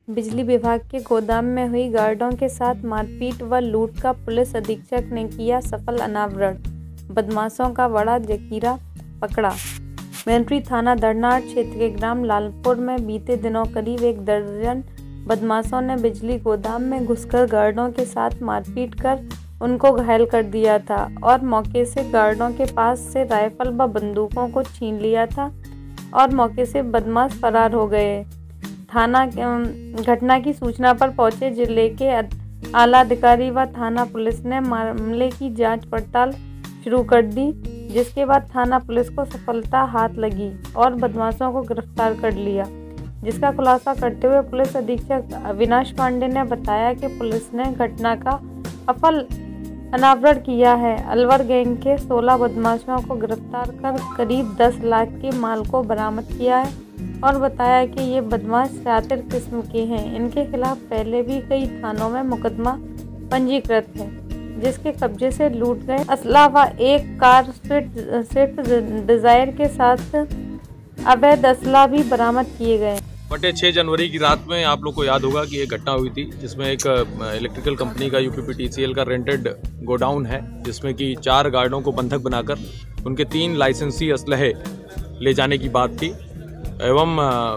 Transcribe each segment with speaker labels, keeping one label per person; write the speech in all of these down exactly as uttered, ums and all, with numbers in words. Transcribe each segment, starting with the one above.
Speaker 1: बिजली विभाग के गोदाम में हुई गार्डों के साथ मारपीट व लूट का पुलिस अधीक्षक ने किया सफल अनावरण। बदमाशों का बड़ा जखीरा पकड़ा। मैनपुरी थाना धरनाट क्षेत्र के ग्राम लालपुर में बीते दिनों करीब एक दर्जन बदमाशों ने बिजली गोदाम में घुसकर गार्डों के साथ मारपीट कर उनको घायल कर दिया था और मौके से गार्डों के पास से राइफल व बंदूकों को छीन लिया था और मौके से बदमाश फरार हो गए। थाना घटना की सूचना पर पहुंचे जिले के आला अधिकारी व थाना पुलिस ने मामले की जांच पड़ताल शुरू कर दी, जिसके बाद थाना पुलिस को सफलता हाथ लगी और बदमाशों को गिरफ्तार कर लिया। जिसका खुलासा करते हुए पुलिस अधीक्षक अविनाश पांडे ने बताया कि पुलिस ने घटना का सफल अनावरण किया है। अलवर गैंग के सोलह बदमाशों को गिरफ्तार कर करीब दस लाख के माल को बरामद किया है और बताया कि ये बदमाश शातिर किस्म के हैं। इनके खिलाफ पहले भी कई थानों में मुकदमा पंजीकृत है, जिसके कब्जे से लूट गए असला व एक कार स्विफ्ट डिजायर के साथ अवैध असला भी बरामद किए गए।
Speaker 2: बटे छह जनवरी की रात में आप लोग को याद होगा कि एक घटना हुई थी जिसमें एक इलेक्ट्रिकल कंपनी का यूपीपीटीसीएल का रेंटेड गोडाउन है, जिसमें कि चार गार्डों को बंधक बनाकर उनके तीन लाइसेंसी असलहे ले जाने की बात थी एवं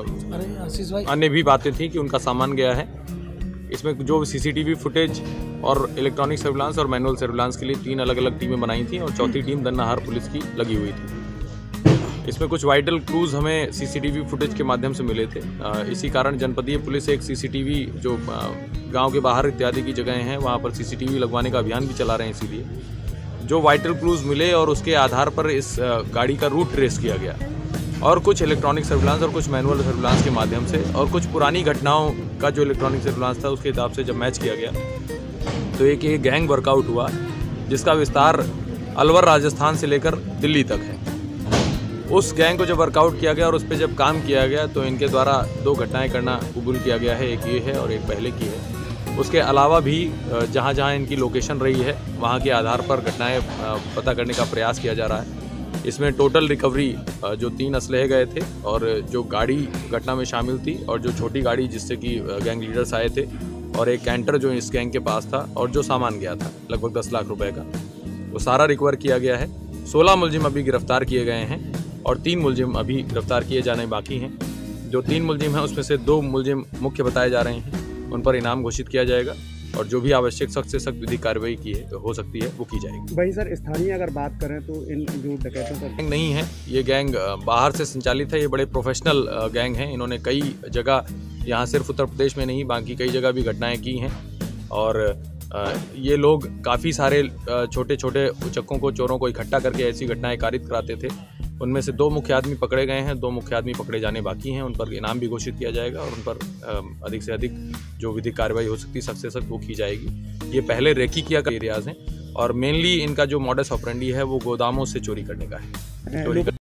Speaker 2: अन्य भी बातें थी कि उनका सामान गया है। इसमें जो सीसीटीवी फुटेज और इलेक्ट्रॉनिक सर्विलांस और मैनुअल सर्विलांस के लिए तीन अलग अलग टीमें बनाई थी और चौथी टीम दन्नाहार पुलिस की लगी हुई थी। इसमें कुछ वाइटल क्लूज हमें सीसीटीवी फुटेज के माध्यम से मिले थे। इसी कारण जनपदीय पुलिस एक सीसीटीवी जो गांव के बाहर इत्यादि की जगहें हैं वहां पर सीसीटीवी लगवाने का अभियान भी चला रहे हैं। इसीलिए जो वाइटल क्लूज मिले और उसके आधार पर इस गाड़ी का रूट ट्रेस किया गया और कुछ इलेक्ट्रॉनिक सर्विलांस और कुछ मैनुअल सर्विलांस के माध्यम से और कुछ पुरानी घटनाओं का जो इलेक्ट्रॉनिक सर्विलांस था उसके हिसाब से जब मैच किया गया तो एक ये गैंग वर्कआउट हुआ, जिसका विस्तार अलवर राजस्थान से लेकर दिल्ली तक है। उस गैंग को जब वर्कआउट किया गया और उस पर जब काम किया गया तो इनके द्वारा दो घटनाएं करना कबूल किया गया है, एक ये है और एक पहले की है। उसके अलावा भी जहां जहां इनकी लोकेशन रही है वहां के आधार पर घटनाएं पता करने का प्रयास किया जा रहा है। इसमें टोटल रिकवरी जो तीन असलहे गए थे और जो गाड़ी घटना में शामिल थी और जो छोटी गाड़ी जिससे कि गैंग लीडर्स आए थे और एक कैंटर जो इस गैंग के पास था और जो सामान गया था लगभग दस लाख रुपए का, वो सारा रिकवर किया गया है। सोलह मुलजिम अभी गिरफ्तार किए गए हैं और तीन मुलजिम अभी गिरफ्तार किए जाने बाकी हैं। जो तीन मुलजिम हैं उसमें से दो मुलजिम मुख्य बताए जा रहे हैं, उन पर इनाम घोषित किया जाएगा और जो भी आवश्यक सख्त से सख्त विधिक कार्रवाई की है हो सकती है वो की जाएगी।
Speaker 3: भाई सर, स्थानीय अगर बात करें तो इन जो डकैतों का
Speaker 2: गैंग नहीं है, ये गैंग बाहर से संचालित है। ये बड़े प्रोफेशनल गैंग हैं। इन्होंने कई जगह, यहाँ सिर्फ उत्तर प्रदेश में नहीं बाकी कई जगह भी घटनाएं की हैं और ये लोग काफ़ी सारे छोटे छोटे उचक्कों को, चोरों को इकट्ठा करके ऐसी घटनाएं कारित कराते थे। उनमें से दो मुख्य आदमी पकड़े गए हैं, दो मुख्य आदमी पकड़े जाने बाकी हैं। उन पर इनाम भी घोषित किया जाएगा और उन पर अधिक से अधिक जो विधिक कार्रवाई हो सकती है सख्त से सख्त वो की जाएगी। ये पहले रेकी किया का एरियाज हैं और मेनली इनका जो मॉडस ऑपरेंडी है वो गोदामों से चोरी करने का है।